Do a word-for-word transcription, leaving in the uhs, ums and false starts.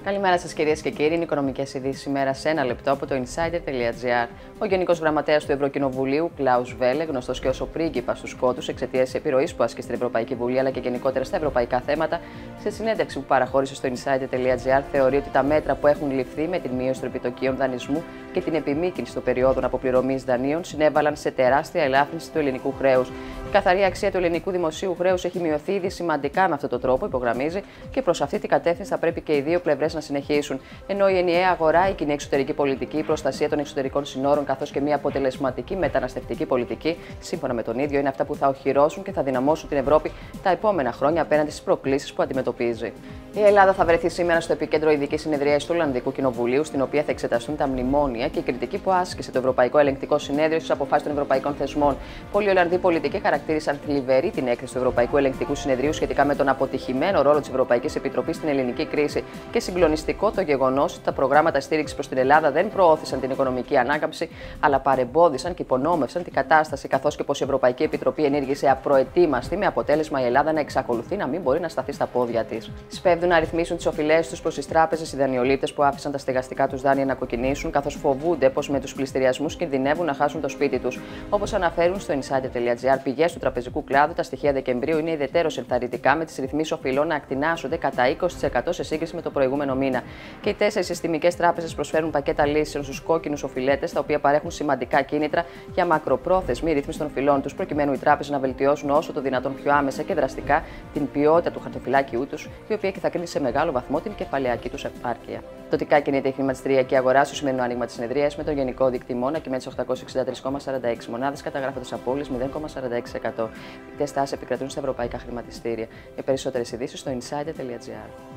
Καλημέρα σας κυρίες και κύριοι. Είναι οικονομικές ειδήσεις ημέρα σε ένα λεπτό από το insider τελεία gr. Ο Γενικός Γραμματέας του Ευρωκοινοβουλίου, Κλάους Βέλε, γνωστός και ως ο πρίγκιπας του Σκότους εξαιτίας της επιρροής που άσκησε στην Ευρωπαϊκή Βουλή αλλά και γενικότερα στα ευρωπαϊκά θέματα, σε συνέντευξη που παραχώρησε στο insider τελεία gr, θεωρεί ότι τα μέτρα που έχουν ληφθεί με την μείωση των επιτοκίων δανεισμού και την επιμήκυνση των περιόδων αποπληρωμής δανείων συνέβαλαν σε τεράστια ελάφρυνση του ελληνικού χρέους. Η καθαρή αξία του ελληνικού δημοσίου χρέους έχει μειωθεί ήδη σημαντικά με αυτόν τον τρόπο, υπογραμμίζει, και προς αυτή την κατεύθυνση θα πρέπει και οι δύο πλευρές να συνεχίσουν. Ενώ η ενιαία αγορά, η κοινή εξωτερική πολιτική, η προστασία των εξωτερικών συνόρων καθώς και μια αποτελεσματική μεταναστευτική πολιτική, σύμφωνα με τον ίδιο, είναι αυτά που θα οχυρώσουν και θα δυναμώσουν την Ευρώπη τα επόμενα χρόνια απέναντι στις προκλήσεις που αντιμετωπίζει. Η Ελλάδα θα βρεθεί σήμερα στο επίκεντρο ειδικής συνεδρίας του Ολλανδικού Κοινοβουλίου, στην οποία θα εξεταστούν τα μνημόνια και η κριτική που άσκησε το Ευρωπαϊκό Ελεγκτικό Συνέδριο στις αποφάσεις των ευρωπαϊκών θεσμών. Πολλοί Ολλανδοί πολιτικοί χαρακτήρισαν θλιβερή την έκθεση του Ευρωπαϊκού Ελεγκτικού Συνεδρίου σχετικά με τον αποτυχημένο ρόλο της Ευρωπαϊκής Επιτροπής στην ελληνική κρίση και συγκλονιστικό το γεγονός ότι τα προγράμματα στήριξης προς την Ελλάδα δεν προώθησαν την οικονομική ανάκαμψη, αλλά παρεμπόδισαν και υπονόμευσαν την κατάσταση, καθώς και πως η Ευρωπαϊκή Επιτροπή ενήργησε απροετοίμαστη, με αποτέλεσμα η Ελλάδα να εξακολουθεί να μην μπορεί να σταθεί στα πόδια της. Σπέβδουν να ρυθμίσουν τις οφειλές τους προς τις τράπεζες οι δανειολήπτες που άφησαν τα στεγαστικά τους δάνεια να κοκκινήσουν, καθώς φοβούνται πως με τους πληστηριασμούς κινδυνεύουν να χάσουν το σπίτι τους. Όπως αναφέρουν στο insider τελεία gr, πηγές του τραπεζικού κλάδου, τα στοιχεία Δεκεμβρίου είναι ιδιαιτέρως ενθαρρυντικά, με τις ρυθμίσεις οφειλών να ακτινάσσονται κατά είκοσι τοις εκατό σε σύγκριση με το προηγούμενο μήνα. Και οι τέσσερις συστημικές τράπεζες προσφέρουν πακέτα λύσεων στους κόκκινους οφειλέτες, τα οποία παρέχουν σημαντικά κίνητρα για μακροπρόθεσμη ρύθμιση των οφειλών τους, προκειμένου οι τράπεζες να βελτιώσουν όσο το δυνατόν πιο άμεσα και δραστικά την ποιότητα του χαρτοφυλάκιου τους, η οποία και θα κρίνει σε μεγάλο βαθμό την κεφαλαιακή τους επάρκεια. Τοτικά κινείται η χρηματιστηριακή αγορά στο σημερινό άνοιγμα της συνεδρίας, με τον γενικό δείκτη να κυμαίνεται στις οκτακόσιες εξήντα τρεις κόμμα σαράντα έξι μονάδες, καταγράφοντας απώλειες μηδέν κόμμα σαράντα έξι τοις εκατό. Οι τεστάσεις επικρατούν στα ευρωπαϊκά χρηματιστήρια. Για περισσότερες ειδήσεις στο insider τελεία gr.